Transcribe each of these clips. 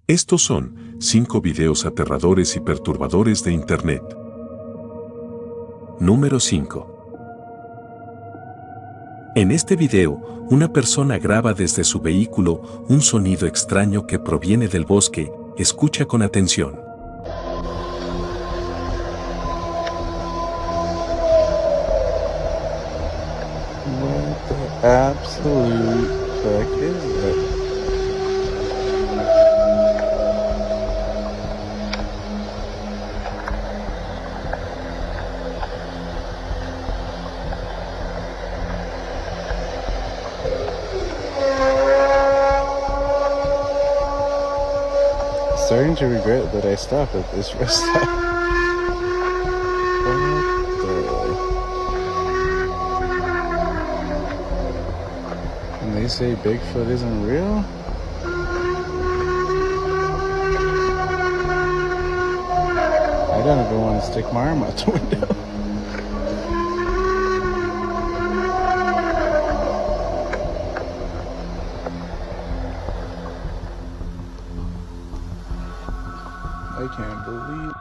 Estos son 5 videos aterradores y perturbadores de Internet. Número 5. En este video, una persona graba desde su vehículo un sonido extraño que proviene del bosque. Escucha con atención. What the absolute fuck is that? Starting to regret that I stopped at this rest stop. And they say Bigfoot isn't real? I don't even want to stick my arm out the window. I can't believe.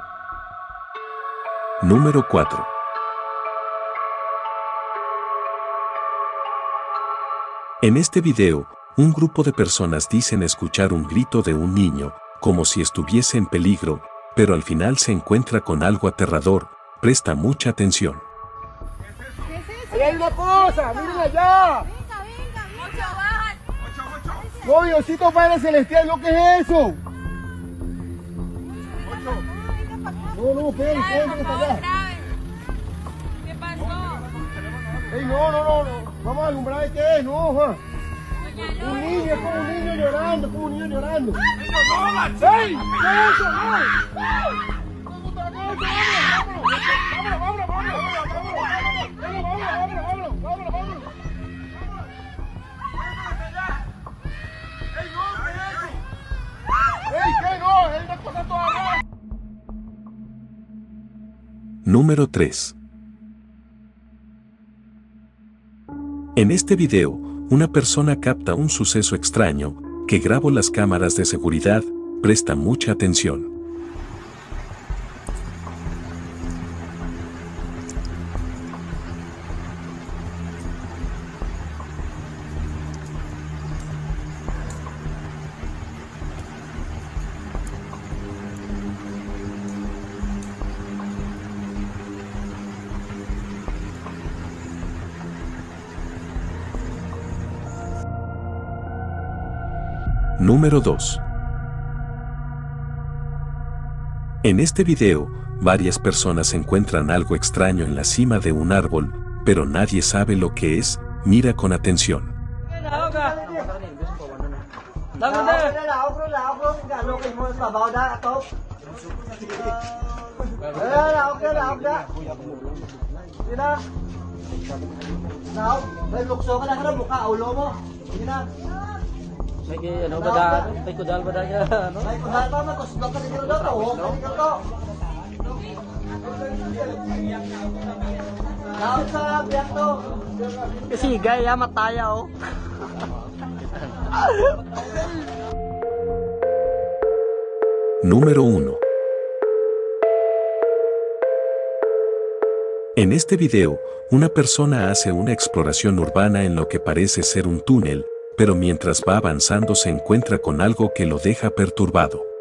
Número 4. En este video, un grupo de personas dicen escuchar un grito de un niño, como si estuviese en peligro, pero al final se encuentra con algo aterrador. Presta mucha atención. ¡Ahí hay una cosa! ¡Miren allá! Venga, mucho baja. ¡No, Diosito Padre Celestial! ¿Lo que es eso? No, ¿qué es allá? ¿Qué pasó? ¡Ey, no! Vamos a alumbrar qué es, no, ja. Un niño, es como un niño llorando, ¡Ey! ¿Qué es eso? ¡Vámonos! ¡Ey, qué no! ¡Es una cosa toda rara! Número 3. En este video, una persona capta un suceso extraño que grabó las cámaras de seguridad. Presta mucha atención. Número 2. En este video, varias personas encuentran algo extraño en la cima de un árbol, pero nadie sabe lo que es. Mira con atención. May ano ba da? May kudal ba da niya? Ano? May kudal pa man, kuslo ka dito daw to. Dapat sa biyak to. Kasi gaya mataya oh. Número 1. En este video, una persona hace una exploración urbana en lo que parece ser un túnel, pero mientras va avanzando se encuentra con algo que lo deja perturbado.